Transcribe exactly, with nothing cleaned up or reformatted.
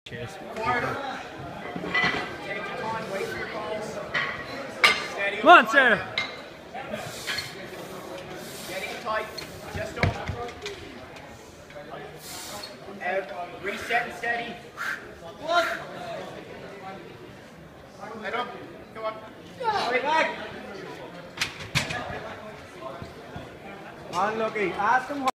Cheers. Take your time, wait for your calls. Steady. Come on, Sarah. Getting tight. Just don't. Out. Reset and steady. One. Head up. Come on. Wait back. Unlucky. Ask him.